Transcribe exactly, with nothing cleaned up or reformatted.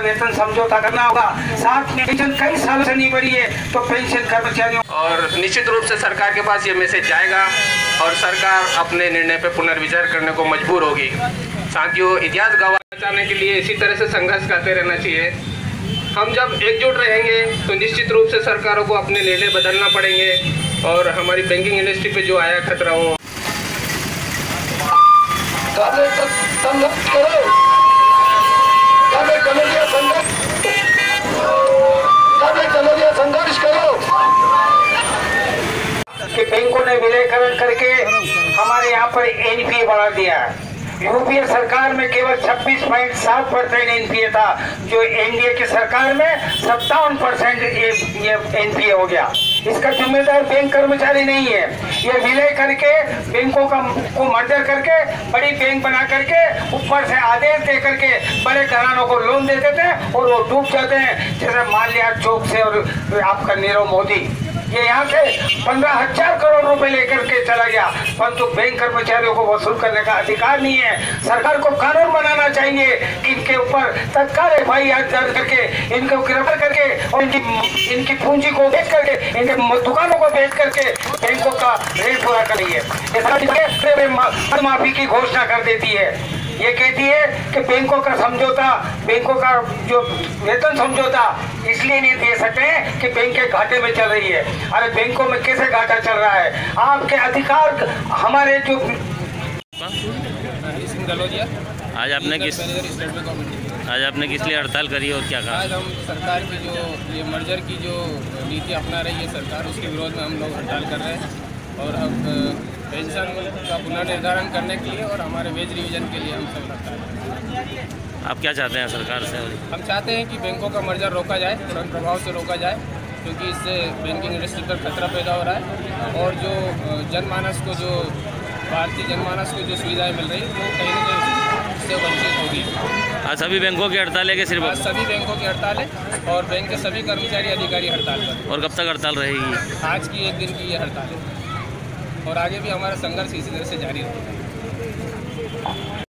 वेतन समझौता करना होगा। साथ में पेंशन कई सालों से नहीं बढ़ी है, तो पेंशन कर्मचारियों और निश्चित रूप से सरकार के पास ये मैसेज जाएगा और सरकार अपने निर्णय पर पुनर्विचार करने को मजबूर होगी। साथियों, इतिहास गवाह बचाने के लिए इसी तरह से संघर्ष करते रहना चाहिए। हम जब एकजुट रहेंगे तो निश्चित रूप से सरकारों को अपने निर्णय बदलना पड़ेंगे और हमारी बैंकिंग इंडस्ट्री पे जो आया खतरा हो संघर्ष करो कि बैंकों ने विलयकरण करके हमारे यहाँ पर एनपीए बढ़ा दिया है। यूपीए सरकार में केवल छब्बीस पॉइंट सात परसेंट एनपीए था, जो एनडीए की सरकार में सत्तावन परसेंट ये एनपीए हो गया। इसका जिम्मेदार बैंक कर्मचारी नहीं है। ये विलय करके बैंकों का को मर्जर करके बड़ी बैंक बना करके ऊपर से आदेश दे करके बड़े घरानों को लोन दे देते हैं और वो डूब जाते हैं, जैसे माल्या चौक से और आपका नीरव मोदी। ये यहाँ से पंद्रह हजार करोड़ रुपए लेकर के चला गया, परंतु बैंक कर्मचारियों को वसूल करने का अधिकार नहीं है। सरकार को कानून बनाना चाहिए, इनके ऊपर तत्काल एफ आई आर दर्ज करके इनको गिरफ्तार करके और इनकी इनकी पूंजी को बेच करके इनके दुकानों को बेच करके बैंकों का रेट पूरा कर रही है। माफी की घोषणा कर देती है। ये कहती है कि बैंकों का समझौता, बैंकों का जो वेतन समझौता इसलिए नहीं दे सकते हैं कि बैंकें घाटे में चल रही है। अरे बैंकों में कैसे घाटा चल रहा है? आपके अधिकार हमारे जो आज आपने किस आज आपने किस लिए हड़ताल करी और क्या कहा? आज हम सरकार की जो ये मर्जर की जो नीति अपना रही है सरकार, उसके विरोध में हम लोग हड़ताल कर रहे हैं और अब पेंशन का पुनर्निर्धारण करने के लिए और हमारे वेज रिवीजन के लिए हम सब हड़ताल कर रहे हैं। आप क्या चाहते हैं सरकार से? हम चाहते हैं कि बैंकों का मर्जर रोका जाए, तुरंत प्रभाव से रोका जाए, क्योंकि इससे बैंकिंग इंडस्ट्री पर खतरा पैदा हो रहा है और जो जनमानस को जो भारतीय जनमानस को जो सुविधाएं मिल रही वो कहीं ना कहीं इससे वंचित होगी। आज सभी बैंकों की हड़ताल है कि सिर्फ? आज सभी बैंकों की हड़ताल है और बैंक के सभी कर्मचारी अधिकारी हड़ताल पर। और कब तक हड़ताल रहेगी? आज की एक दिन की ये हड़ताल है और आगे भी हमारा संघर्ष इसी तरह से जारी रहेगा।